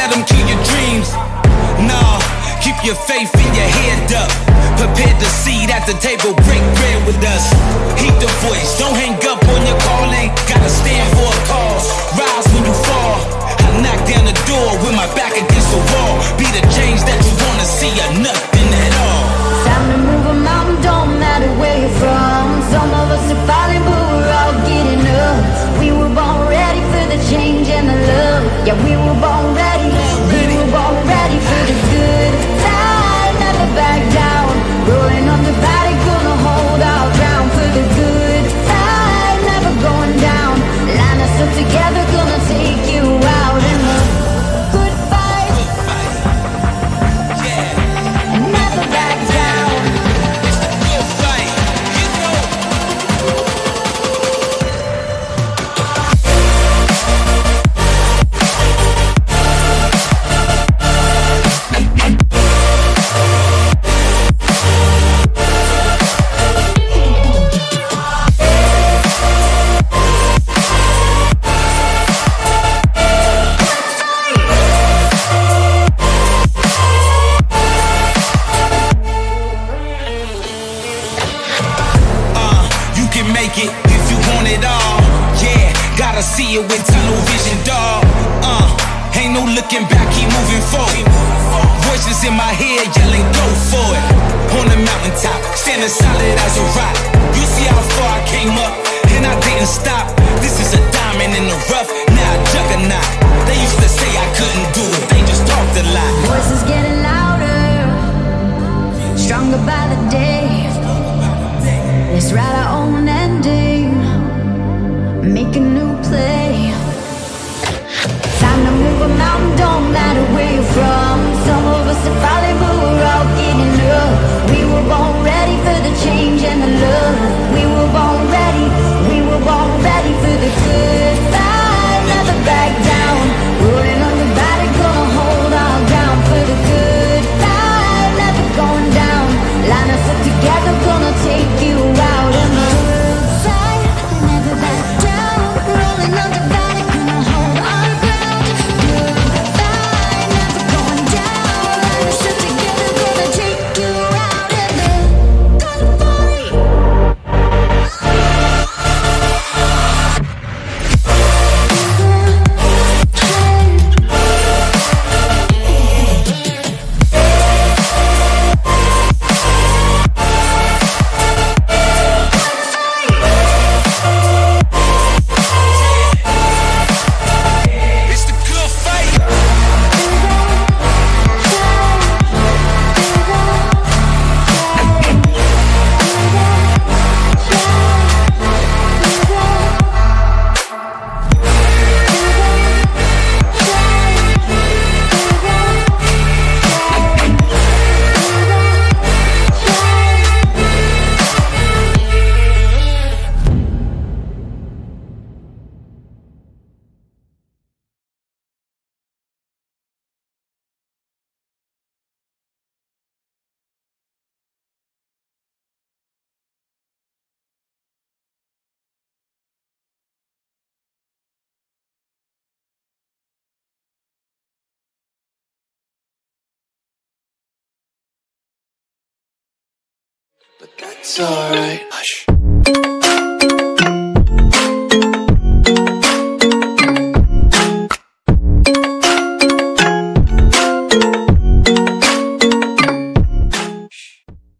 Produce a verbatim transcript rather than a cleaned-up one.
let them kill your dreams. Nah, keep your faith and your head up. Prepared to seat at the table, break bread with us. Heed the voice, don't hang up on your calling. Gotta stand for a cause, rise when you fall. I knock down the door with my back against the wall. Be the change that you wanna see or nothing at all. Time to move a mountain, don't matter where you're from. Some of us are falling, but we're all getting up. We were born ready for the change and the love. Yeah, we were born ready, we were born ready for the good time. Never back down, rolling on the body, gonna hold our ground for the good time. Never going down, line us up together, gonna take you out in the good fight. And never back down. If you want it all, yeah, gotta see it with tunnel vision, dawg. Uh, ain't no looking back, keep moving forward. Voices in my head yelling, go for it. On the mountaintop, standing solid as a rock. You see how far I came up, and I didn't stop. This is a diamond in the rough, now a juggernaut. They used to say I couldn't do it, they just talked a lot. Voices getting louder, stronger by the day. Let's write our own ending, make a new play. Time to move a mountain, don't matter where you're from. Some of us are falling, but we're all getting up. We were born ready for the change and the love. We were born ready, we were born ready for the good fight. Never back down, rolling on the body, gonna hold our ground for the good fight. Never going down, line us up together, gonna take you out in the good fight. Never back down, rolling on the body, gonna hold our ground. Good fight, never going down, line us up together, gonna take you out in the good fight. It's the good fight. But that's alright. Hush.